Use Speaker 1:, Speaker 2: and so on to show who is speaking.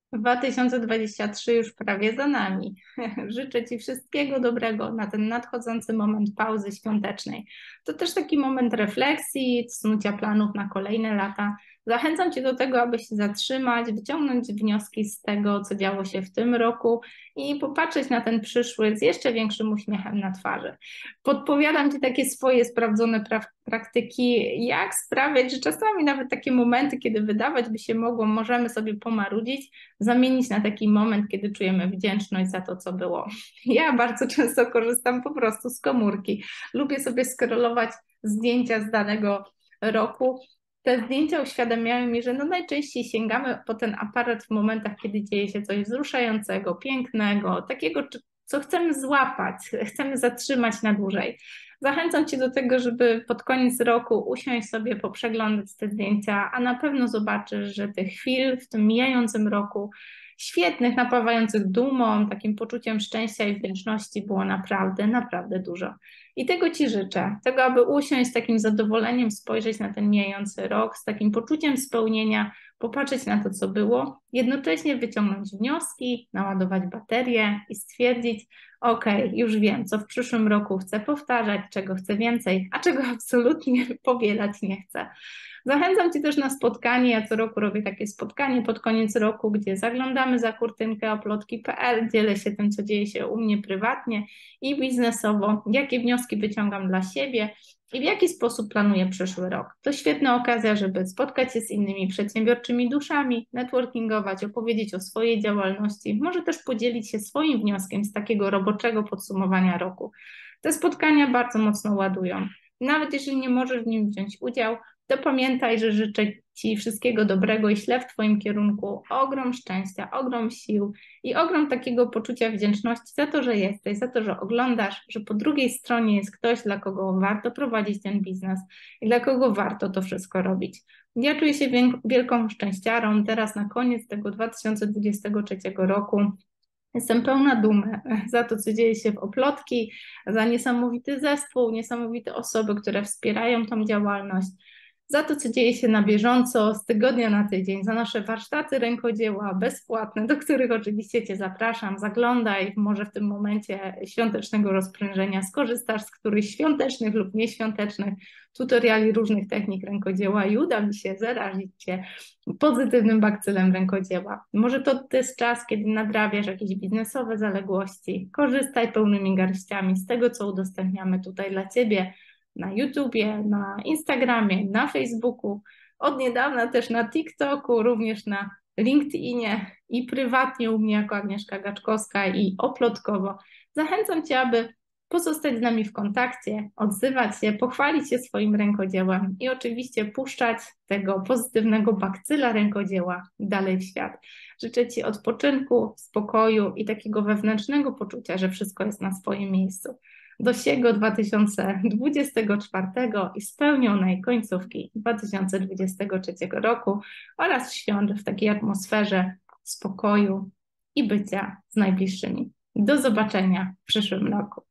Speaker 1: 2023 już prawie za nami. Życzę Ci wszystkiego dobrego na ten nadchodzący moment pauzy świątecznej. To też taki moment refleksji, snucia planów na kolejne lata. Zachęcam Cię do tego, aby się zatrzymać, wyciągnąć wnioski z tego, co działo się w tym roku i popatrzeć na ten przyszły z jeszcze większym uśmiechem na twarzy. Podpowiadam Ci takie swoje sprawdzone praktyki, jak sprawiać, że czasami nawet takie momenty, kiedy wydawać by się mogło, możemy sobie pomarudzić, zamienić na taki moment, kiedy czujemy wdzięczność za to, co było. Ja bardzo często korzystam po prostu z komórki. Lubię sobie scrollować zdjęcia z danego roku. Te zdjęcia uświadamiają mi, że najczęściej sięgamy po ten aparat w momentach, kiedy dzieje się coś wzruszającego, pięknego, takiego, co chcemy złapać, chcemy zatrzymać na dłużej. Zachęcam Cię do tego, żeby pod koniec roku usiąść sobie, poprzeglądać te zdjęcia, a na pewno zobaczysz, że tych chwil w tym mijającym roku świetnych, napawających dumą, takim poczuciem szczęścia i wdzięczności było naprawdę, naprawdę dużo. I tego Ci życzę, tego, aby usiąść z takim zadowoleniem, spojrzeć na ten mijający rok, z takim poczuciem spełnienia, popatrzeć na to, co było, jednocześnie wyciągnąć wnioski, naładować baterię i stwierdzić, okej, już wiem, co w przyszłym roku chcę powtarzać, czego chcę więcej, a czego absolutnie powielać nie chcę. Zachęcam Cię też na spotkanie. Ja co roku robię takie spotkanie pod koniec roku, gdzie zaglądamy za kurtynkę oplotki.pl, dzielę się tym, co dzieje się u mnie prywatnie i biznesowo, jakie wnioski wyciągam dla siebie i w jaki sposób planuję przyszły rok. To świetna okazja, żeby spotkać się z innymi przedsiębiorczymi duszami, networkingować, opowiedzieć o swojej działalności, może też podzielić się swoim wnioskiem z takiego roboczego podsumowania roku. Te spotkania bardzo mocno ładują. Nawet jeżeli nie możesz w nim wziąć udziału, to pamiętaj, że życzę Ci wszystkiego dobrego i ślę w Twoim kierunku ogrom szczęścia, ogrom sił i ogrom takiego poczucia wdzięczności za to, że jesteś, za to, że oglądasz, że po drugiej stronie jest ktoś, dla kogo warto prowadzić ten biznes i dla kogo warto to wszystko robić. Ja czuję się wielką szczęściarą teraz na koniec tego 2023 roku. Jestem pełna dumy za to, co dzieje się w Oplotki, za niesamowity zespół, niesamowite osoby, które wspierają tą działalność, za to, co dzieje się na bieżąco, z tygodnia na tydzień, za nasze warsztaty rękodzieła bezpłatne, do których oczywiście Cię zapraszam. Zaglądaj, może w tym momencie świątecznego rozprężenia skorzystasz z którychś świątecznych lub nieświątecznych tutoriali różnych technik rękodzieła i uda mi się zarazić Cię pozytywnym bakcylem rękodzieła. Może to jest czas, kiedy nadrabiasz jakieś biznesowe zaległości. Korzystaj pełnymi garściami z tego, co udostępniamy tutaj dla Ciebie na YouTubie, na Instagramie, na Facebooku, od niedawna też na TikToku, również na LinkedInie i prywatnie u mnie jako Agnieszka Gaczkowska i oplotkowo. Zachęcam Cię, aby pozostać z nami w kontakcie, odzywać się, pochwalić się swoim rękodziełem i oczywiście puszczać tego pozytywnego bakcyla rękodzieła dalej w świat. Życzę Ci odpoczynku, spokoju i takiego wewnętrznego poczucia, że wszystko jest na swoim miejscu. Do siego 2024 i spełnionej końcówki 2023 roku oraz świąt w takiej atmosferze spokoju i bycia z najbliższymi. Do zobaczenia w przyszłym roku.